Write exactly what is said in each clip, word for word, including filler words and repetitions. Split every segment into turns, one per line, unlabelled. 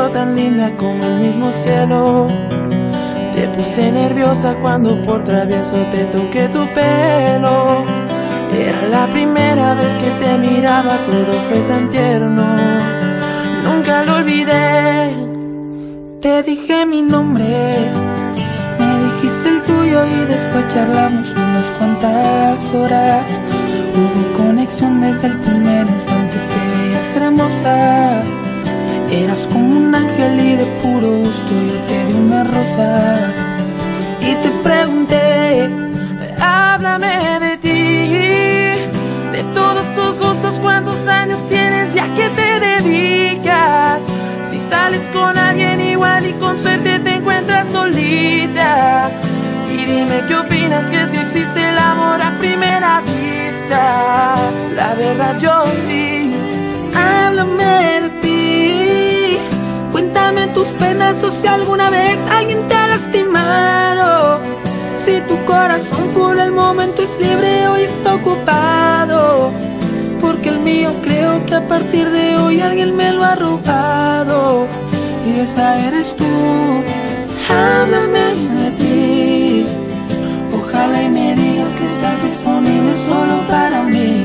cierto tan linda como el mismo cielo. Te puse nerviosa cuando por travieso te toqué tu pelo. Era la primera vez que te miraba, todo fue tan tierno, nunca lo olvidé.
Te dije mi nombre, me dijiste el tuyo y después charlamos unas cuantas horas. Hubo conexión desde el primer instante, te veías hermosa. Eras como un ángel y de puro gusto yo te di una rosa. Y te pregunté,
háblame de ti, de todos tus gustos, cuántos años tienes, ya que te dedicas. Si sales con alguien igual y con suerte te encuentras solita. Y dime qué opinas, que es que existe el amor a primera vista. La verdad yo sí.
háblame de ti, cuéntame tus penas o si alguna vez alguien te ha lastimado. Si tu corazón por el momento es libre, hoy está ocupado, porque el mío creo que a partir de hoy alguien me lo ha robado. Y esa eres tú. Háblame de ti, ojalá y me digas que estás disponible solo para mí.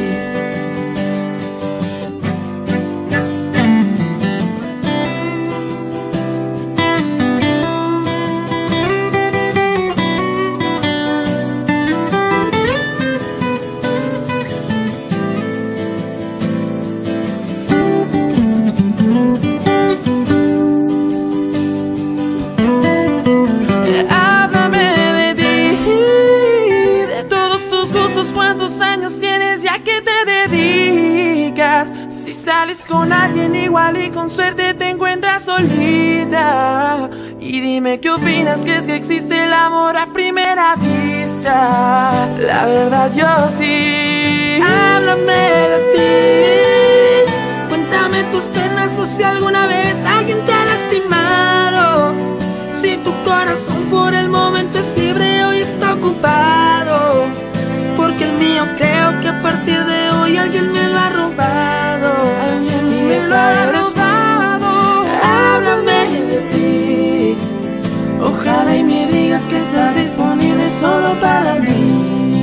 Si sales con alguien igual y con suerte te encuentras solita. Y dime qué opinas, que es que existe el amor a primera vista. La verdad yo sí.
Háblame de ti, cuéntame tus penas o si alguna vez alguien te ha lastimado. Si tu corazón por el momento es libre, hoy está ocupado, porque el mío creo que a partir de hoy alguien me lo ha robado.
Alguien me lo ha robado.
Háblame de ti,
ojalá y me digas que estás disponible solo para mí.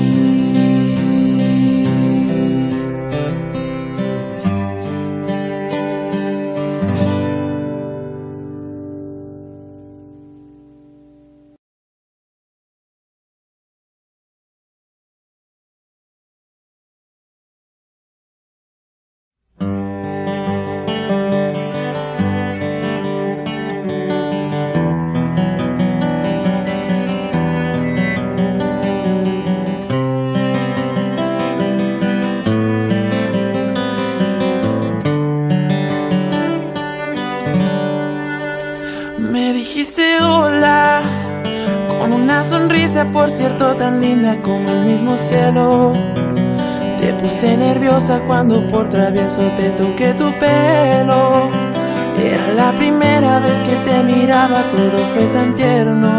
Dijiste hola con una sonrisa, por cierto tan linda como el mismo cielo. Te puse nerviosa cuando por travieso te toqué tu pelo. Era la primera vez que te miraba, todo fue tan tierno,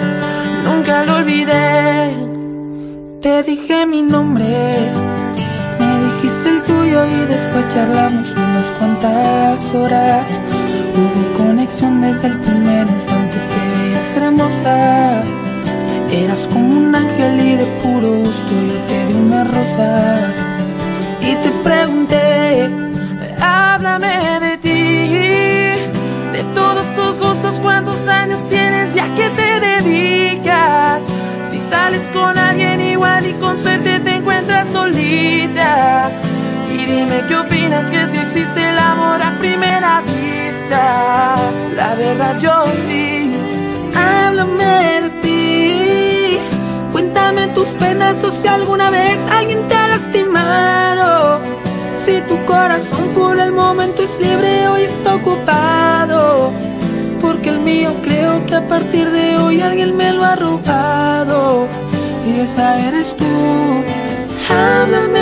nunca lo olvidé.
Te dije mi nombre, me dijiste el tuyo y después charlamos unas cuantas horas. Hubo conexión desde el primer instante, te veías hermosa. Eras como un ángel y de puro gusto yo te di una rosa. Y te pregunté,
háblame de ti, de todos tus gustos, cuántos años tienes, ya que te dedicas. Si sales con alguien igual y con suerte te encuentras solita. Y dime qué opinas, que es que existe el amor a primera vista. La verdad yo sí.
háblame de ti, cuéntame tus penas o si alguna vez alguien te ha lastimado. Si tu corazón por el momento es libre, hoy está ocupado, porque el mío creo que a partir de hoy alguien me lo ha robado. Y esa eres tú. Háblame